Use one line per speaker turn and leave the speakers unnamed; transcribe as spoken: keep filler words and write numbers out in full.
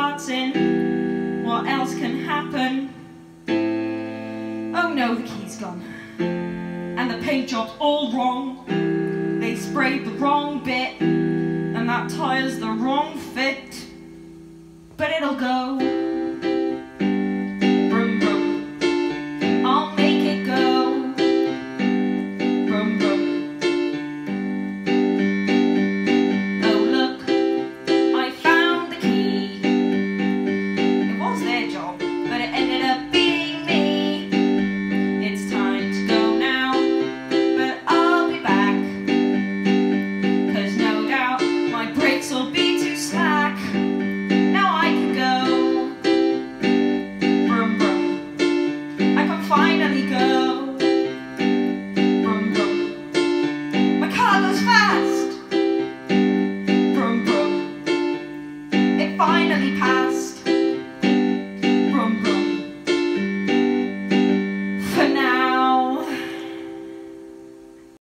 parts in. What else can happen? Oh no, the key's gone. And the paint job's all wrong. They sprayed the wrong bit, and that tire's the wrong fit. But it'll go.